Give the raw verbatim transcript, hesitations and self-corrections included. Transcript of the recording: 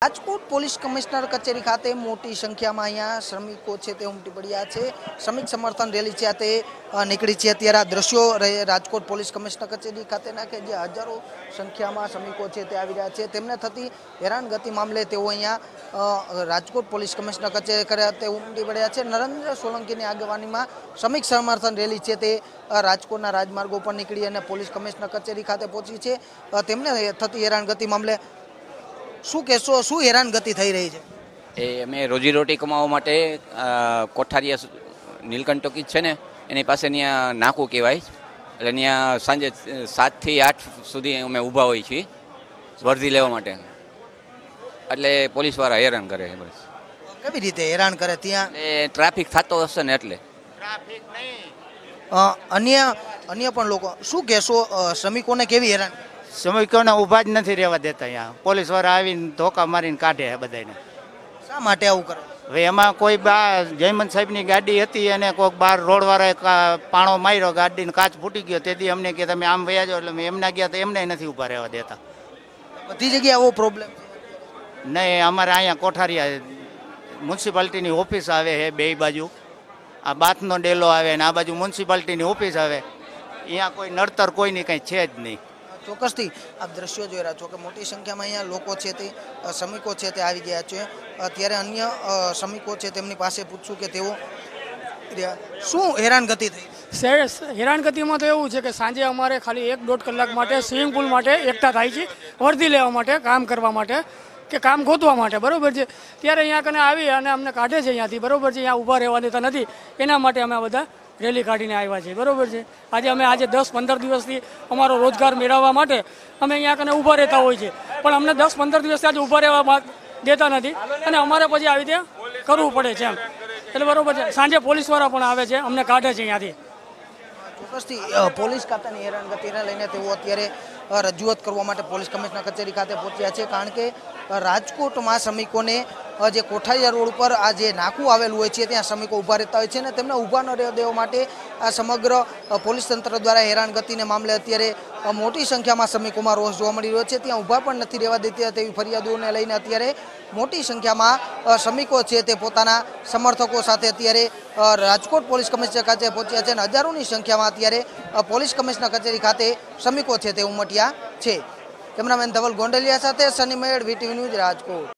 Rajkot police commissioner કચેરી ખાતે મોટી સંખ્યામાં અહીંયા શ્રમિકો છે તે ઉમટી પડ્યા છે। શ્રમિક સમર્થન રેલી છે તે નીકળી છે। અત્યારે આ દ્રશ્યો રાજકોટ પોલીસ કમિશનર કચેરી ખાતેના કે જે હજારો સંખ્યામાં શ્રમિકો છે તે આવી રહ્યા છે। તેમને થતી હેરાનગતિ મામલે તેઓ અહીંયા રાજકોટ પોલીસ કમિશનર કચેરી ખાતે ઉમટી પડ્યા છે। નરેન્દ્ર સોલંકીની આગેવાનીમાં શ્રમિક સમર્થન રેલી છે તે રાજકોટના રાજમાર્ગો પર નીકળી અને પોલીસ કમિશનર કચેરી ખાતે પહોંચી છે। તેમને થતી હેરાનગતિ મામલે શું કહેશો, શું હેરાનગતિ થઈ રહી છે? એ અમે રોજીરોટી કમાવા માટે કોઠારીયા નીલકંઠ ટોકીજ છે ને એની પાસે ત્યાં નાકું કહેવાય, એટલે ત્યાં સાંજે સાતથી આઠ સુધી અમે ઊભા હોઈએ છીએ વર્દી લેવા માટે, એટલે પોલીસવાળા હેરાન કરે છે। બસ કેવી રીતે હેરાન કરે? ત્યાં એ ટ્રાફિક થતો હશે ને એટલે ટ્રાફિક નહીં, અન્ય અન્ય પણ લોકો શું કહેશો? શ્રમિકોને કેવી હેરાન? શ્રમિકોને ઊભા જ નથી રહેવા દેતા। અહીંયા પોલીસ વાળા આવીને ધોકા મારીને કાઢે બધાને। શા માટે આવું કરે? હવે એમાં કોઈ બા જયમંત સાહેબની ગાડી હતી અને કોઈક બાર રોડ વાળાએ પાણો માર્યો, ગાડીને કાચ ફૂટી ગયો, તેથી અમને કે તમે આમ વયા જાઓ, એટલે મેં એમના ગયા તો એમને નથી ઊભા રહેવા દેતા। બધી જગ્યાએ આવો પ્રોબ્લેમ નહીં, અમારે અહીંયા કોઠારીયા મ્યુનિસિપાલિટીની ઓફિસ આવે છે બે બાજુ, આ બાથનો ડેલો આવે ને આ બાજુ મ્યુનિસિપાલિટીની ઓફિસ આવે, અહીંયા કોઈ નડતર કોઈની કંઈ છે જ નહીં। ચોક્કસથી આપ દ્રશ્યો જોઈ રહ્યા છો કે મોટી સંખ્યામાં અહીંયા લોકો છે તે શ્રમિકો છે તે આવી ગયા છે। ત્યારે અન્ય શ્રમિકો છે તેમની પાસે પૂછશું કે તેઓ શું હેરાનગતિ થઈ? હેરાનગતિમાં તો એવું છે કે સાંજે અમારે ખાલી એક દોઢ કલાક માટે સ્વિમિંગ પુલ માટે એકઠા થાય છે, વર્દી લેવા માટે, કામ કરવા માટે કે કામ ગોતવા માટે, બરાબર છે। ત્યારે અહીંયા કને આવી અને અમને કાઢે છે અહીંયાથી, બરાબર છે। અહીંયા ઊભા રહેવા દેતા નથી, એના માટે અમે બધા રેલી કાઢીને આવ્યા છે, બરાબર છે। આજે અમે આજે દસ પંદર દિવસથી અમારો રોજગાર મેળવવા માટે અમે અહીંયા કને ઊભા રહેતા હોય છે, પણ અમને દસ પંદર દિવસથી આજે ઊભા રહેવા દેતા નથી અને અમારે પછી આવી ત્યાં કરવું પડે છે એમ, એટલે બરાબર છે। સાંજે પોલીસવાળા પણ આવે છે, અમને કાઢે છે અહીંયાથી। ચોક્કસથી પોલીસ ખાતાની હેરાનગતિને લઈને તેઓ અત્યારે રજૂઆત કરવા માટે પોલીસ કમિશનર કચેરી ખાતે પહોંચ્યા છે, કારણ કે રાજકોટમાં શ્રમિકોને જે કોઠારીયા રોડ પર આ જે નાકું આવેલું હોય છે ત્યાં શ્રમિકો ઊભા રહેતા હોય છે અને તેમને ઊભા ન રહેવા દેવા માટે આ સમગ્ર પોલીસ તંત્ર દ્વારા હેરાનગતિને મામલે અત્યારે મોટી સંખ્યામાં શ્રમિકોમાં રોષ જોવા મળી રહ્યો છે। ત્યાં ઊભા પણ નથી રહેવા દેતી તેવી ફરિયાદોને લઈને અત્યારે મોટી સંખ્યામાં શ્રમિકો છે તે પોતાના સમર્થકો સાથે અત્યારે રાજકોટ પોલીસ કમિશનર ખાતે પહોંચ્યા છે અને હજારોની સંખ્યામાં અત્યારે પોલીસ કમિશનર કચેરી ખાતે શ્રમિકો છે તે ઉમટ્યા છે। કેમેરામેન ધવલ ગોંડલિયા સાથે સની મેળ, વીટીવી ન્યૂઝ, રાજકોટ।